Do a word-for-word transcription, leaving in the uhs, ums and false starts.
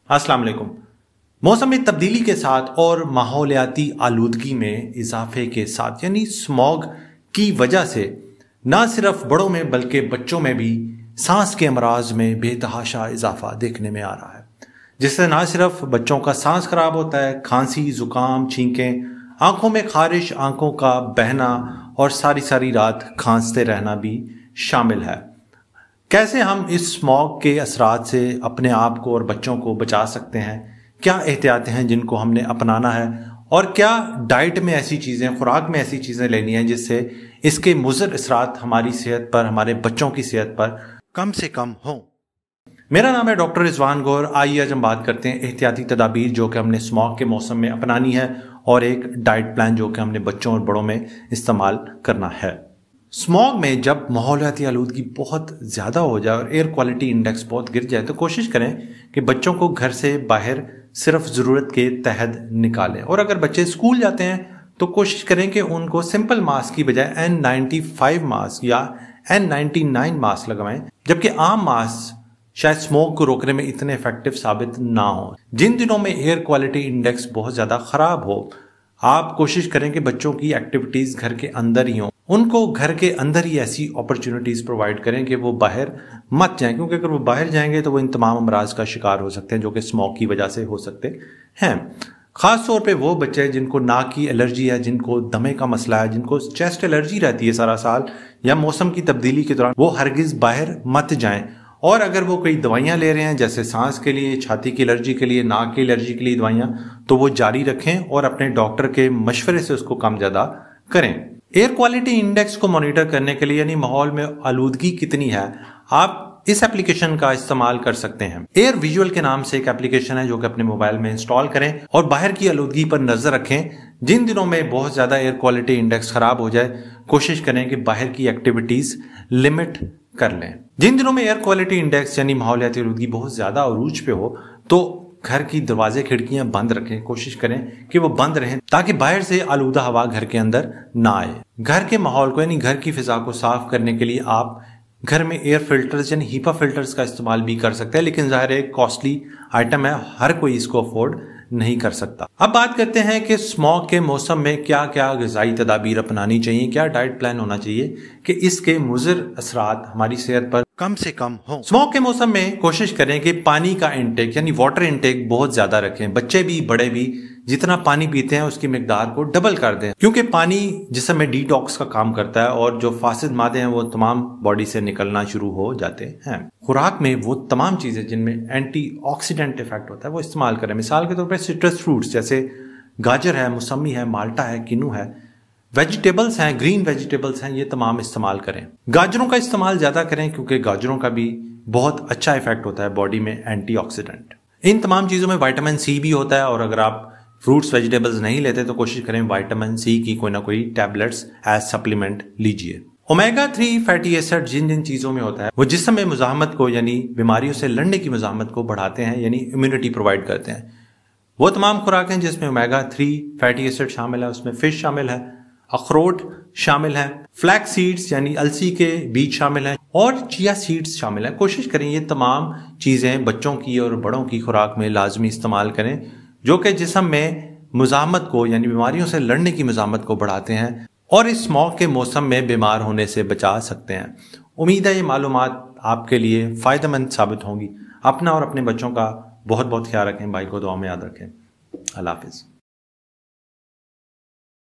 अस्सलाम वालेकुम। मौसम में तब्दीली के साथ और माहौलियाती आलूदगी में इजाफे के साथ यानी स्मॉग की वजह से न सिर्फ बड़ों में बल्कि बच्चों में भी सांस के अमराज में बेतहाशा इजाफा देखने में आ रहा है, जिससे न सिर्फ बच्चों का सांस खराब होता है, खांसी, जुकाम, छींकें, आंखों में खारिश, आंखों का बहना और सारी सारी रात खांसते रहना भी शामिल है। कैसे हम इस स्मॉग के असरात से अपने आप को और बच्चों को बचा सकते हैं, क्या एहतियातें हैं जिनको हमने अपनाना है और क्या डाइट में ऐसी चीज़ें, खुराक में ऐसी चीज़ें लेनी हैं जिससे इसके मुज़र असरात हमारी सेहत पर, हमारे बच्चों की सेहत पर कम से कम हों। मेरा नाम है डॉक्टर रिजवान गौर। आइए आज हम बात करते हैं एहतियाती तदाबीर जो कि हमने स्मॉग के मौसम में अपनानी है और एक डाइट प्लान जो कि हमने बच्चों और बड़ों में इस्तेमाल करना है। स्मॉग में जब माहौलियाती आलूदगी बहुत ज़्यादा हो जाए और एयर क्वालिटी इंडेक्स बहुत गिर जाए तो कोशिश करें कि बच्चों को घर से बाहर सिर्फ ज़रूरत के तहत निकालें, और अगर बच्चे स्कूल जाते हैं तो कोशिश करें कि उनको सिंपल मास्क की बजाय एन नाइन्टी फाइव मास्क या एन नाइन्टी नाइन मास्क लगवाएं, जबकि आम मास्क शायद स्मोक को रोकने में इतने इफेक्टिव साबित ना हो। जिन दिनों में एयर क्वालिटी इंडेक्स बहुत ज़्यादा ख़राब हो, आप कोशिश करें कि बच्चों की एक्टिविटीज़ घर के अंदर ही हों, उनको घर के अंदर ही ऐसी अपॉर्चुनिटीज़ प्रोवाइड करें कि वो बाहर मत जाएं, क्योंकि अगर वो बाहर जाएंगे तो वो इन तमाम अमराज का शिकार हो सकते हैं जो कि स्मोक की वजह से हो सकते हैं। ख़ास तौर पे वो बच्चे जिनको नाक की एलर्जी है, जिनको दमे का मसला है, जिनको चेस्ट एलर्जी रहती है सारा साल या मौसम की तब्दीली के दौरान, वो हरगिज़ बाहर मत जाएं। और अगर वो कोई दवाइयाँ ले रहे हैं जैसे सांस के लिए, छाती की एलर्जी के लिए, नाक की एलर्जी के लिए दवाइयाँ, तो वो जारी रखें और अपने डॉक्टर के मशवरे से उसको कम ज़्यादा करें। एयर क्वालिटी इंडेक्स को मॉनिटर करने के लिए यानी माहौल में आलूदगी कितनी है, आप इस एप्लीकेशन का इस्तेमाल कर सकते हैं। एयर विजुअल के नाम से एक एप्लीकेशन है जो कि अपने मोबाइल में इंस्टॉल करें और बाहर की आलूदगी पर नजर रखें। जिन दिनों में बहुत ज्यादा एयर क्वालिटी इंडेक्स खराब हो जाए, कोशिश करें कि बाहर की एक्टिविटीज लिमिट कर लें। जिन दिनों में एयर क्वालिटी इंडेक्स यानी माहौलियाती आलूदगी बहुत ज्यादा अरूज पे हो तो घर की दरवाजे खिड़कियां बंद रखें, कोशिश करें कि वो बंद रहें ताकि बाहर से आलूदा हवा घर के अंदर ना आए। घर के माहौल को यानी घर की फिजा को साफ करने के लिए आप घर में एयर फिल्टर्स यानी हीपा फिल्टर्स का इस्तेमाल भी कर सकते हैं, लेकिन जाहिर है कॉस्टली आइटम है, हर कोई इसको अफोर्ड नहीं कर सकता। अब बात करते हैं कि स्मॉग के मौसम में क्या क्या ग़िज़ाई तदाबीर अपनानी चाहिए, क्या डाइट प्लान होना चाहिए कि इसके मुज़र असरात हमारी सेहत पर कम से कम हो। स्मॉग के मौसम में कोशिश करें कि पानी का इंटेक यानी वाटर इंटेक बहुत ज्यादा रखें। बच्चे भी बड़े भी जितना पानी पीते हैं उसकी मिकदार को डबल कर दें, क्योंकि पानी जिसम में डिटॉक्स का काम करता है और जो फासिद मादे हैं वो तमाम बॉडी से निकलना शुरू हो जाते हैं। खुराक में वो तमाम चीजें जिनमें एंटीऑक्सीडेंट इफेक्ट होता है वो इस्तेमाल करें। मिसाल के तौर पर सिट्रस फ्रूट्स जैसे गाजर है, मौसमी है, माल्टा है, किनू है, वेजिटेबल्स हैं, ग्रीन वेजिटेबल्स हैं, ये तमाम इस्तेमाल करें। गाजरों का इस्तेमाल ज़्यादा करें क्योंकि गाजरों का भी बहुत अच्छा इफेक्ट होता है बॉडी में एंटीऑक्सीडेंट। इन तमाम चीज़ों में विटामिन सी भी होता है, और अगर आप फ्रूट्स वेजिटेबल्स नहीं लेते तो कोशिश करें विटामिन सी की कोई ना कोई टैबलेट्स एज सप्लीमेंट लीजिए। ओमेगा थ्री फैटी एसिड जिन जिन चीज़ों में होता है वो जिस्म में मुजाहमत को यानी बीमारियों से लड़ने की मुजाहमत को बढ़ाते हैं यानी इम्यूनिटी प्रोवाइड करते हैं। वो तमाम खुराकें जिसमें ओमेगा थ्री फैटी एसिड शामिल है, उसमें फिश शामिल है, अखरोट शामिल है, फ्लैक्स सीड्स यानी अलसी के बीज शामिल हैं और चिया सीड्स शामिल हैं। कोशिश करें ये तमाम चीज़ें बच्चों की और बड़ों की खुराक में लाजमी इस्तेमाल करें, जो कि जिस्म में मुजाहमत को यानी बीमारियों से लड़ने की मुजाहमत को बढ़ाते हैं और इस स्मॉग के मौसम में बीमार होने से बचा सकते हैं। उम्मीद है ये मालूमात आपके लिए फ़ायदेमंद साबित होंगी। अपना और अपने बच्चों का बहुत बहुत ख्याल रखें, भाई को दुआ में याद रखें। अल्लाह हाफिज़।